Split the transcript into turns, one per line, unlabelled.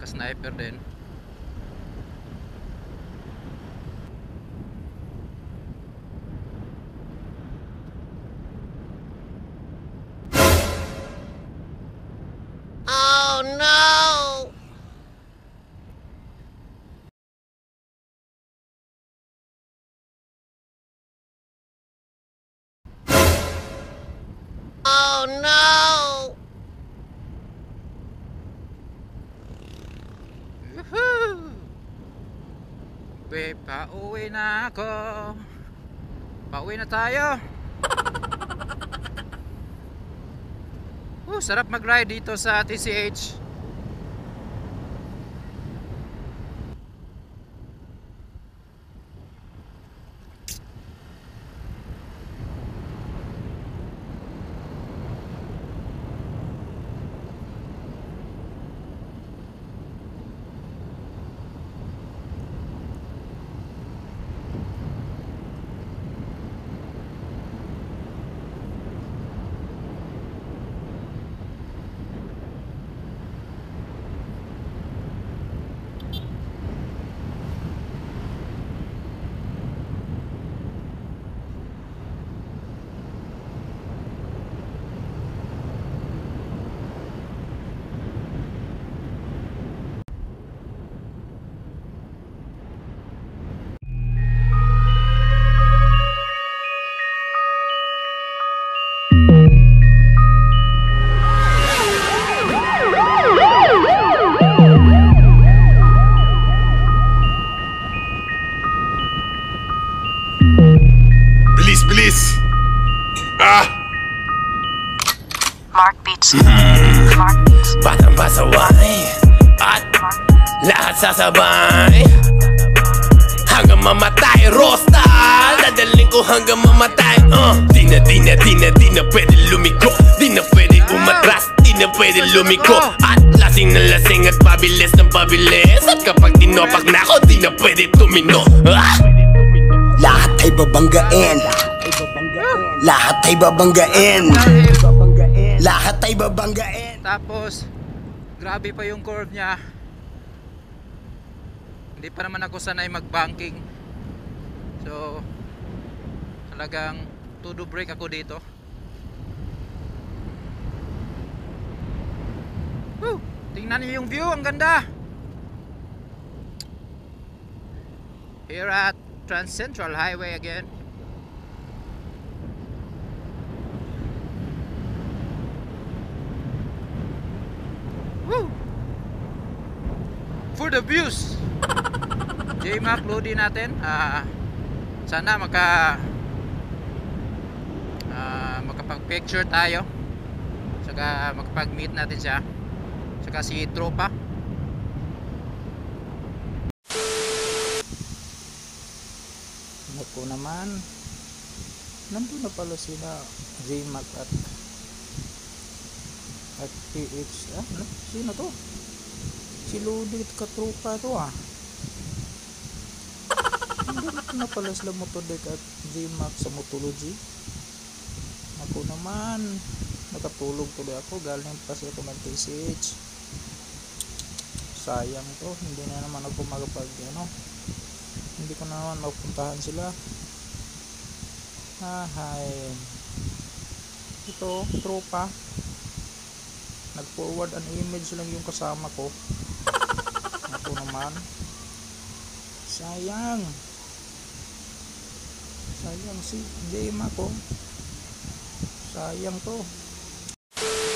naka-sniper din.
Oh no! Oh no!
Woohoo! Pauwi na ako. Pauwi na tayo. Sarap mag-ride dito sa TCH.
Bilis!
Mark Beats. Mark Beats.
Batang pasaway at lahat sasabay hanggang mamatay. Rostal, dadaling ko hanggang mamatay. Di na pwede lumiko, di na pwede umatras, di na pwede lumiko. At lasing na lasing at pabilis ng pabilis. At kapag tinopak na ako, di na pwede tumino.
Lahat ay babanggain. Lahat ay babanggain. Lahat ay babanggain.
Tapos grabe pa yung curve niya. Hindi pa naman ako sanay mag-banking. So talagang todo brake ako dito. Tingnan niyo yung view, ang ganda. Here at Trans Central Highway again. Woo! For the views. J-Map loading natin. Sana makapag-picture tayo. Saka makapag-meet natin siya. Saka si tropa. Ako naman. Nandun na pala sila J-Mac at PH. Sino to? Si Lodi at katropa to Nandun na pala sila Motodek at J-Mac sa Motology. Ako naman nakatulog tuloy ako, galing pa sa ako ng TCH. Sayang to, hindi na naman ako hindi ko na naman mapuntahan sila. Hay, ito tropa, nag-forward an image lang yung kasama ko. Ako naman sayang si J-Mac ko, sayang to.